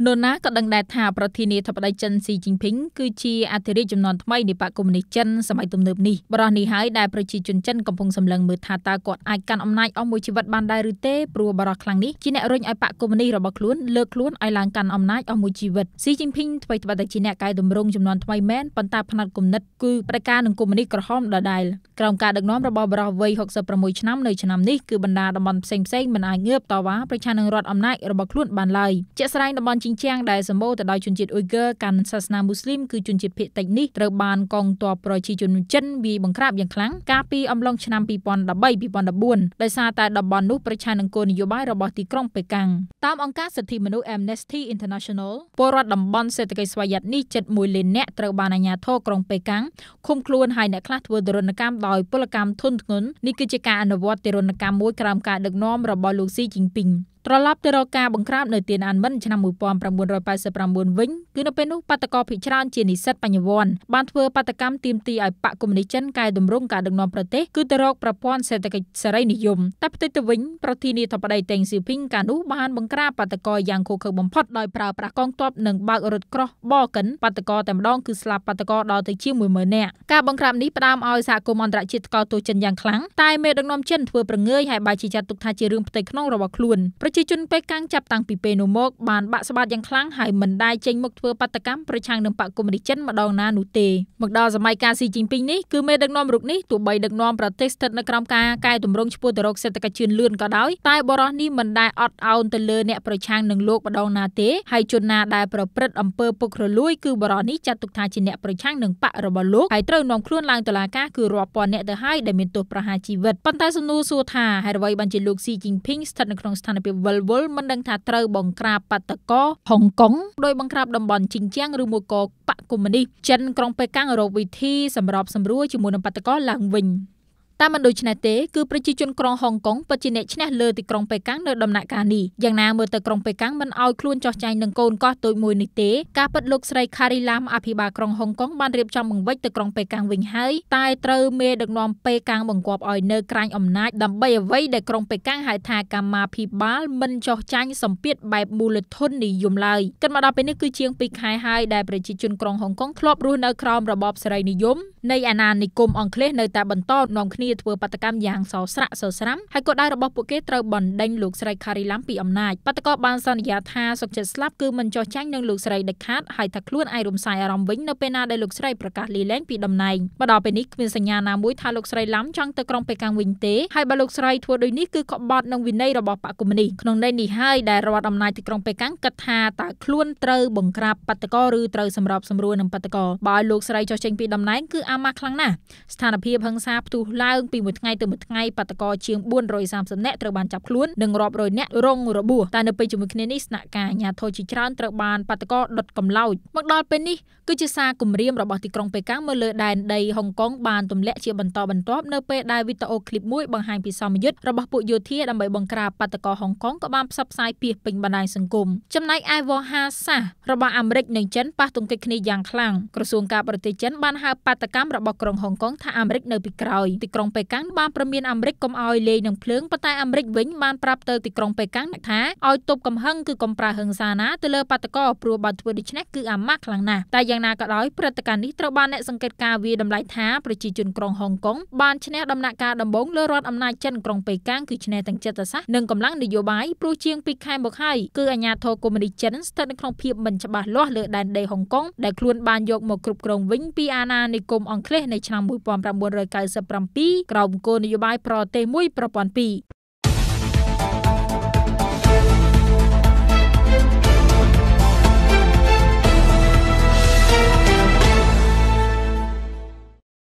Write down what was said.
នរណាក៏ដឹងដែរថាប្រធានាធិបតីចិនស៊ីជីនពីងគឺជាអធិរាជចំនួនថ្មីនៃបកកុម្មុយនីសចិនសម័យទំនើបនេះបរិះនេះហើយដែលប្រជាជនចិនកំពុងសម្លឹងមើលថាតើគាត់អាចកាន់អំណាចអស់មួយជីវិតបានដែរឬទេព្រោះបរិះខ្លាំងនេះជាអ្នករុញឲ្យបកកុម្មុយនីសរបស់ខ្លួនលើកខ្លួនឲ្យឡើងកាន់អំណាចអស់មួយជីវិតស៊ីជីនពីងថ្មីត្បិតតែជាអ្នកកែតម្រង់ចំនួនថ្មីមែនប៉ុន្តែផ្នែកគំនិតគឺបដិការនឹងកុម្មុយនីសក្រហមដដែលក្រោមការដឹកនាំរបស់បរិះវ័យ66ឆ្នាំនៅឆ្នាំនេះគឺបណ្ដាតំបន់ផ្សេងៗមិនអាចងើបតវ៉ាប្រឆាំងនឹងរដ្ឋអំណាចរបស់ខ្លួនបានឡើយជាក់ស្ដែងតំបន់ជីងជាងដែលសម្បូរទៅដោយជនជាតិអ៊ុយហ្គើកាន់សាសនាមូស្លីមគឺជនជាតិភាគតិចនេះត្រូវបានកងទ័ពប្រជាជនចិនវាយបង្ក្រាបយ៉ាងខ្លាំងកាលពីអំឡុងឆ្នាំ2013-2014ដោយសារតែតំបន់នោះប្រឆាំងនឹងគោលនយោបាយរបស់ទីក្រុងប៉េកាំងតាមអង្គការសិទ្ធិមនុស្ស Amnesty International ពលរដ្ឋតំបន់សេដ្ឋកិច្ចស្វយ័តនេះជិត1លាននាក់ត្រូវបានអាជ្ញាធរក្រុងប៉េកាំងឃុំខ្លួនហើយអ្នកខ្លះធ្វើទរណកម្មដោយពលកម្មធុនធ្ងន់នេះគឺជាការអនុវត្តទរណកម្មមួយក្រោមការដឹកនាំរបស់លោកស៊ីជីនពីងត្រឡប់ទៅរកការបង្ក្រាបនៅទៀនអានមិនឆ្នាំ1989វិញគឺនៅពេលនោះបាតកោភិច្រើនជានិស្សិតបញ្ញវន្តបានធ្វើបាតកម្មទាមទារឲ្យបកកុម្មុយនីសចិនកែតម្រង់ការដឹកនាំប្រទេសគឺទៅរកប្រព័ន្ធសេដ្ឋកិច្ចសេរីនិយមតែផ្ទុយទៅវិញប្រធានាធិបតីតេងស៊ីពីងកាលនោះបានបង្ក្រាបបាតកោយ៉ាងឃោរឃៅបំផុតដោយប្រើប្រាស់កងទ័ពនិងបើករថក្រោះបកិនបាតកោតែម្ដងគឺស្លាប់បាតកោដល់ទៅជាង 10000 នាក់ការបង្ក្រាបនេះផ្ដើមឲ្យសហគមន៍អន្តរជាតិថ្កោលទោសចិនយ៉ាងខ្លាំងតែមេដឹកនាំចិនធ្វើប្រងើយហើយបែរជាចាត់ទុកថាជារឿងផ្ទៃក្នុងរបស់ខ្លួនប្រជាជនប៉េកាំងចាប់តាំងពីពេលនោះមកបានបាក់ស្បាតយ៉ាងខ្លាំងហើយមិនដែលចេញមុខធ្វើបាតកម្មប្រឆាំងនឹងបកកុម្មុយនីសចិនម្ដងណានោះទេមកដល់សម័យកាលស៊ីជីនពីងនេះគឺមេដឹកនាំរូបនេះទោះបីដឹកនាំប្រទេសស្ថិតនៅក្រោមការកែតម្រង់ឆ្ពោះទៅរកសេដ្ឋកិច្ចជឿនលឿនក៏ដោយតែបរិះនេះមិនដែលអត់ឱនទៅលើអ្នកប្រឆាំងនឹងលោកម្ដងណាទេហើយជនណាដែលប្រព្រឹត្តអំពើពុករលួយគឺបរិះនេះចាត់ទុកថាជាអ្នកប្រឆាំងនឹងបករបស់លោកហើយត្រូវនាំខ្លួនឡើងតុលាការគឺរាប់ពាន់អ្នកទៅហើយដែលមានទោសប្រហារជីវិតប៉ុន្តែសំណួរសួរថាហេតុអ្វីបានជាលោកស៊ីជីនពីងស្ថិតនៅក្នុងស្ថានភាពវិលវល់មិនដឹងថាត្រូវបង្ក្រាបបាតកោហុងកុងដោយបង្ក្រាបតំបន់ជីងជាងឬមួយក៏បកកុម្មុយនីសចិនក្រុងប៉េកាំងរកវិធីសម្របសម្រួលជាមួយនឹងបាតកោឡើងវិញតែមិនដូច្នេះទេគឺប្រជាជនក្រុងហុងកុងពិតជាអ្នកឈ្នះលើទីក្រុងប៉េកាំងនៅដំណាក់កាលនេះយ៉ាងណាមើលទៅក្រុងប៉េកាំងមិនឲ្យខ្លួនចោះចាញ់នឹងកូនកោះតូចមួយនេះទេការពិតលោកស្រីខារីឡាមអភិបាលក្រុងហុងកុងបានរៀបចំបង្វិចទៅក្រុងប៉េកាំងវិញហើយតែត្រូវមេដឹកនាំប៉េកាំងបង្គាប់ឲ្យនៅក្រាញអំណាចដើម្បីអ្វីដែលក្រុងប៉េកាំងហៅថាកម្មាភិបាលមិនចោះចាញ់សម្ពាធបែបមូលធននិយមឡើយគិតមកដល់ពេលនេះគឺជាង2ខែហើយដែលប្រជាជនក្រុងហុងកុងធ្លាប់រស់នៅក្រោមរបបសេរីនិយមនៃអាណានិគមអង់គ្លេសនៅតែបន្តនាំគ្នាធ្វើបាតកម្មយ៉ាងសស្រាក់សស្រាំហើយគោលដៅរបស់ពួកគេត្រូវបណ្ដេញលោកស្រីខារីឡាំពីអំណាចបាតកោបានសន្យាថាសុខចិត្តស្លាប់គឺមិនចោះចាញ់នឹងលោកស្រីដាច់ខាតហើយថាខ្លួនអាចរំសាយអារម្មណ៍វិញនៅពេលណាដែលលោកស្រីប្រកាសលាលែងពីតំណែងមកដល់ពេលនេះគ្មានសញ្ញាណាមួយថាលោកស្រីឡាំចង់ទៅក្រុងប៉េកាំងវិញទេហើយបើលោកស្រីធ្វើដូចនេះគឺក្បត់នឹងវិន័យរបស់បកកុម្មុយនីសក្នុងន័យនេះហើយដែលរដ្ឋអំណាចទីក្រុងប៉េកាំងគិតថាតើខ្លួនត្រូវបង្ក្រាបបាតកោឬត្រូវសម្របសម្រួលនឹងបាតកោបើឲ្យលោកស្រីចោះចេញពីតំណែងគឺអាម៉ាស់ខ្លាំងណាស់ស្ថានភាពហិង្សាផ្ទុះឡើងពីមួយថ្ងៃទៅមួយថ្ងៃបាតកោជាង430នាក់ត្រូវបានចាប់ខ្លួននិងរាប់រយនាក់រងរបួសតែនៅពេលជាមួយគ្នានេះស្នាក់ការអាជ្ញាធរជាច្រើនត្រូវបានបាតកោដុតកំឡោចមកដល់ពេលនេះគឺជាសារគំរាមរបស់ទីក្រុងប៉េកាំងមើលលើដែនដីហុងកុងបានទម្លាក់ជាបន្តបន្ទាប់នៅពេលដែលវីដេអូឃ្លីបមួយបង្ហាញពីសមយុទ្ធរបស់ពួកយោធាដើម្បីបង្ក្រាបបាតកោហុងកុងក៏បានផ្សព្វផ្សាយពាសពេញបណ្ដាញសង្គមចំណែកឯវោហាសាសរបស់អាមេរិកនិងចិនប៉ះទង្គិចគ្នាយ៉ាងខ្លាំងក្រសួងការបរទេសចិនបានហៅបាតកម្មរបស់ក្រុងហុងកុងថាអាមេរិកនៅពីក្រោយទីក្រុងប៉េកាំងបានព្រមានអាមេរិកកុំឲ្យលេងនឹងភ្លើងប៉ុន្តែអាមេរិកវិញបានប្រាប់ទៅទីក្រុងប៉េកាំងថាឲ្យទប់កំហឹងគឺកុំប្រើហិង្សាណាទៅលើបាតកោព្រោះបើធ្វើដូច្នេះគឺអាម៉ាស់ខ្លាំងណាស់តែយ៉ាងណាក៏ដោយព្រឹត្តិការណ៍នេះត្រូវបានអ្នកសង្កេតការណ៍វាតម្លៃថាប្រជាជនក្រុងហុងកុងបានឈ្នះដំណាក់កាលដំបូងលើរដ្ឋអំណាចចិនក្រុងប៉េកាំងគឺឈ្នះទាំងចិត្តសាស្ត្រនិងកម្លាំងនយោបាយព្រោះជាង2ខែមកហើយគឺអាជ្ញាធរកុម្មុយនីសចិនស្ថិតនៅក្នុងភាពមិនច្បាស់លាស់លើដែនដីហុងកុងដែលខ្លួនបានយកមកគ្រប់គ្រងវិញពីអាណានិគមអង់គ្លេសនៅឆ្នាំ1997ក្រោមគោលនយោបាយប្រទេសមួយប្រព័ន្ធពីរ